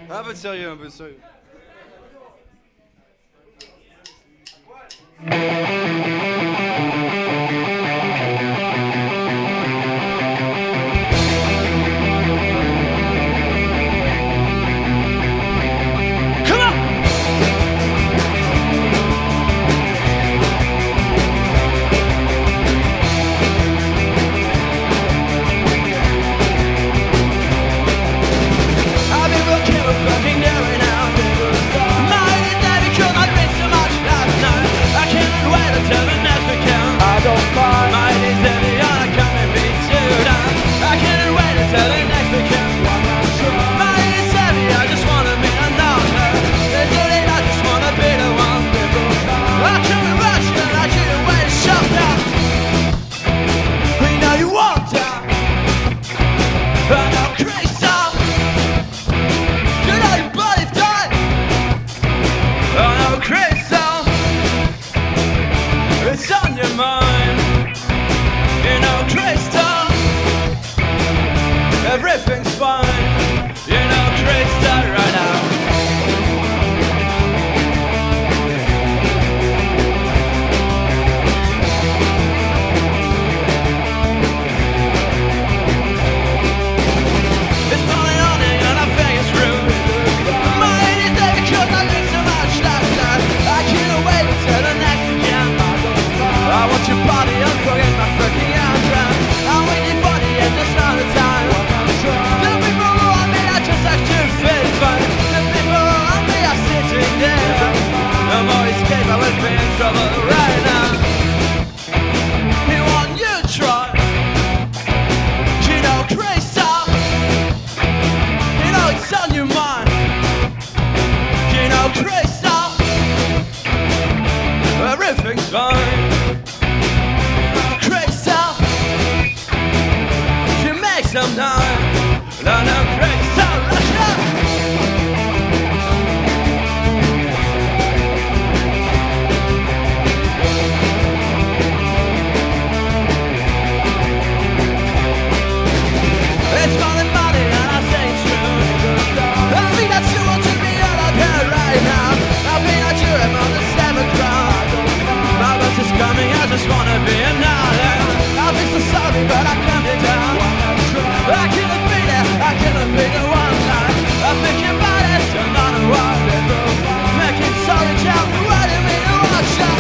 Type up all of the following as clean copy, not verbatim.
Un peu de sérieux, un peu de sérieux. It's on your mind, you know, Crystal. Everything's fine, you know, Crystal, right now. It's falling on me and I think it's rude. My head is there because I did so much last night. I can't wait until the next weekend. I want your body and forget my fucking address. I'm waiting for the end of the time. The people who want me are just like to feel fun. The people who want me are sitting there. No more escape, I will be in trouble right now. You want you try. You know, Crystal. You know it's on your mind. You know, Crystal. Everything's fine. Sometimes, no, no, Crystal, rush up. It's calling money and I say it's true. I think that you want to be all up here right now. I think that you am on the 7th ground. My bus is coming, I just wanna be another. I'll be so sorry, but I can't be down. I couldn't be there, I couldn't be the one time. I think about it, so not a while. Making sorry, tell me what you mean to watch out.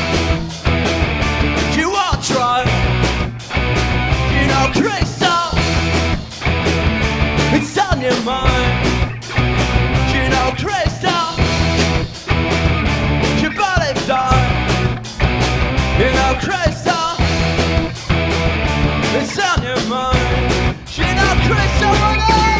You won't try. You know, Crystal. It's on your mind. You know, Crystal. Your body's done. You know, Crystal. It's on your mind. Crystal,